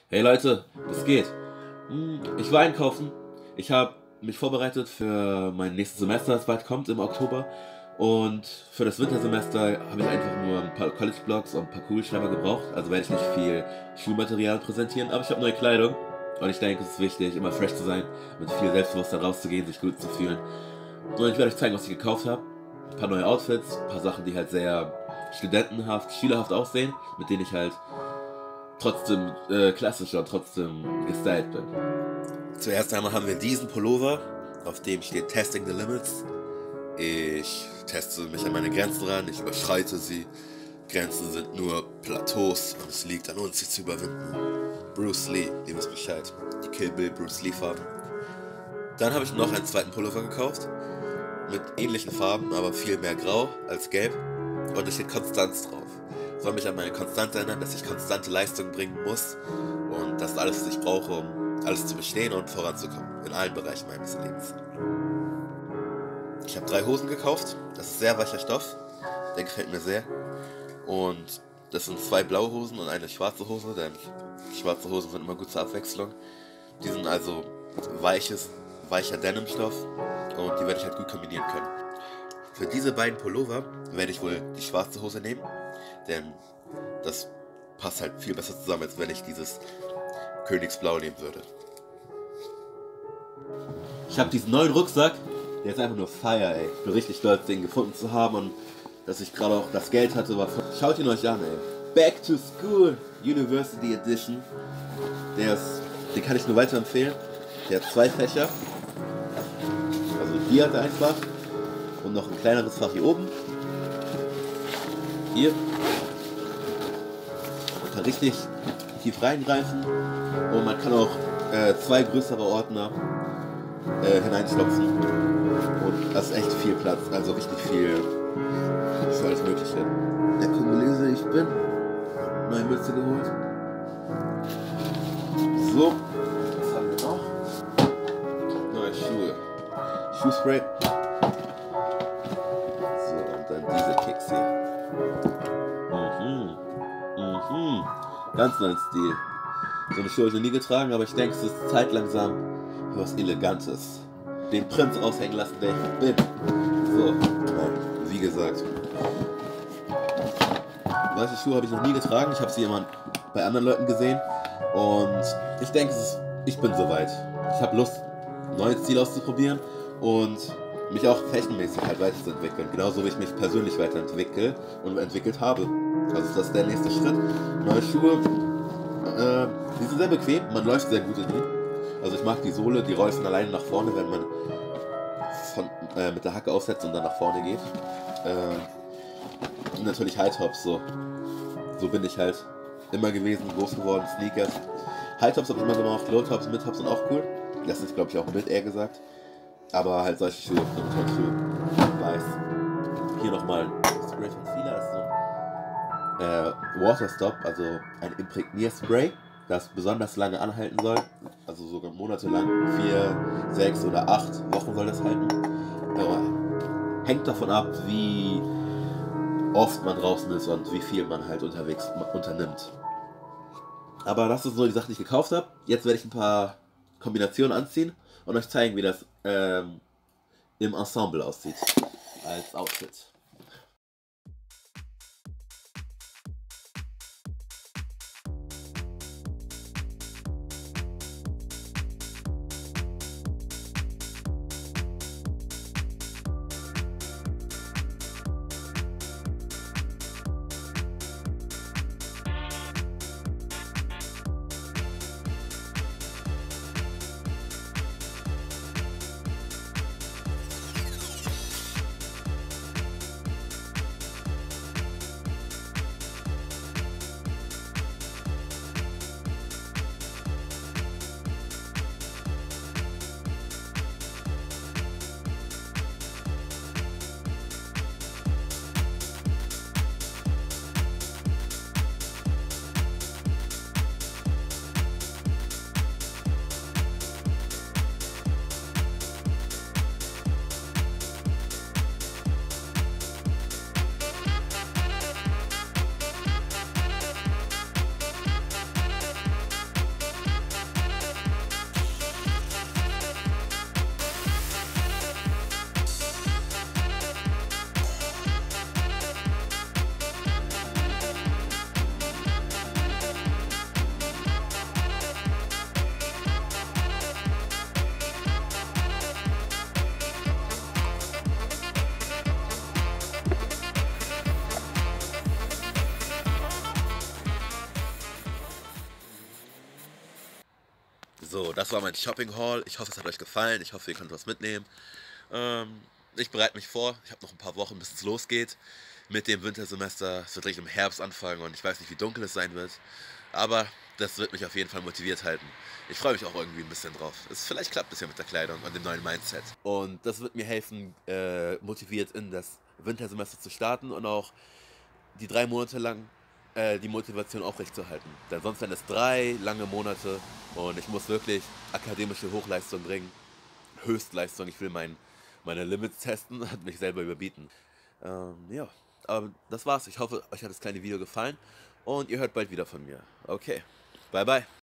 Hey Leute, was geht? Ich war einkaufen. Ich habe mich vorbereitet für mein nächstes Semester, das bald kommt im Oktober. Und für das Wintersemester habe ich einfach nur ein paar College-Blogs und ein paar Kugelschreiber gebraucht. Also werde ich nicht viel Schulmaterial präsentieren, aber ich habe neue Kleidung. Und ich denke, es ist wichtig, immer fresh zu sein, mit viel Selbstbewusstsein rauszugehen, sich gut zu fühlen. Und ich werde euch zeigen, was ich gekauft habe. Ein paar neue Outfits, ein paar Sachen, die halt sehr studentenhaft, schülerhaft aussehen, mit denen ich halt trotzdem klassischer, trotzdem gestylt bin. Zuerst einmal haben wir diesen Pullover, auf dem steht Testing the Limits. Ich teste mich an meine Grenzen ran, ich überschreite sie. Grenzen sind nur Plateaus und es liegt an uns, sie zu überwinden. Bruce Lee, ihr wisst Bescheid. Die Kill Bill Bruce Lee Farben. Dann habe ich noch einen zweiten Pullover gekauft. Mit ähnlichen Farben, aber viel mehr grau als gelb. Und da steht Konstanz drauf. Soll mich an meine Konstanz erinnern, dass ich konstante Leistung bringen muss. Und das ist alles, was ich brauche, um alles zu bestehen und voranzukommen. In allen Bereichen meines Lebens. Ich habe 3 Hosen gekauft. Das ist sehr weicher Stoff. Der gefällt mir sehr. Und das sind 2 blaue Hosen und eine schwarze Hose, denn schwarze Hosen sind immer gut zur Abwechslung. Die sind also weicher Denimstoff und die werde ich halt gut kombinieren können. Für diese beiden Pullover werde ich wohl die schwarze Hose nehmen, denn das passt halt viel besser zusammen, als wenn ich dieses Königsblau nehmen würde. Ich habe diesen neuen Rucksack, der ist einfach nur Fire, ey. Ich bin richtig stolz, den gefunden zu haben und dass ich gerade auch das Geld hatte, war voll. Schaut ihn euch an, ey. Back to School University Edition. Den kann ich nur weiterempfehlen. Der hat 2 Fächer. Also hier hat er ein Fach und noch ein kleineres Fach hier oben. Hier. Man kann richtig tief reingreifen und man kann auch 2 größere Ordner hineinstopfen. Und das ist echt viel Platz, also richtig viel für alles Mögliche. Der Kongolese, ich bin. Neue Mütze geholt. So, was haben wir noch? Neue Schuhe. Schuhspray. So, und dann diese Kicks hier. Ganz neuen Stil. So eine Schuhe habe ich noch nie getragen, aber ich denke, es ist Zeit langsam für was Elegantes. Den Prinz aushängen lassen, der ich bin. So, wie gesagt. Weiße Schuhe habe ich noch nie getragen. Ich habe sie immer bei anderen Leuten gesehen. Und ich denke, ich bin soweit. Ich habe Lust, neue Stile auszuprobieren und mich auch fashionmäßig halt weiterzuentwickeln. Genauso wie ich mich persönlich weiterentwickle und entwickelt habe. Also das ist der nächste Schritt. Neue Schuhe, die sind sehr bequem. Man läuft sehr gut in ihnen. Also ich mag die Sohle, die rollen alleine nach vorne, wenn man mit der Hacke aufsetzt und dann nach vorne geht. Und natürlich High Tops, so bin ich halt immer gewesen, groß geworden, Sneakers. High Tops habe ich immer gemacht, Low Tops, Mid Tops sind auch cool. Das ist glaube ich auch Mid eher gesagt. Aber halt solche Schuhe, Schuhe, weiß. Hier nochmal ein Spray von Fila, das ist so ein Water Stop, also ein Imprägnierspray, das besonders lange anhalten soll. Also sogar monatelang, 4, 6 oder 8 Wochen soll das halten. Hängt davon ab, wie oft man draußen ist und wie viel man halt unterwegs unternimmt. Aber das ist so die Sache, die ich gekauft habe. Jetzt werde ich ein paar Kombinationen anziehen und euch zeigen, wie das im Ensemble aussieht als Outfit. So, das war mein Shopping-Haul. Ich hoffe, es hat euch gefallen. Ich hoffe, ihr könnt was mitnehmen. Ich bereite mich vor. Ich habe noch ein paar Wochen, bis es losgeht mit dem Wintersemester. Es wird gleich im Herbst anfangen und ich weiß nicht, wie dunkel es sein wird. Aber das wird mich auf jeden Fall motiviert halten. Ich freue mich auch irgendwie ein bisschen drauf. Vielleicht klappt es ja mit der Kleidung und dem neuen Mindset. Und das wird mir helfen, motiviert in das Wintersemester zu starten und auch die 3 Monate lang die Motivation aufrechtzuerhalten. Denn sonst wären es 3 lange Monate und ich muss wirklich akademische Hochleistung bringen. Höchstleistung, ich will meine Limits testen und mich selber überbieten. Ja, aber das war's. Ich hoffe, euch hat das kleine Video gefallen und ihr hört bald wieder von mir. Okay, bye bye.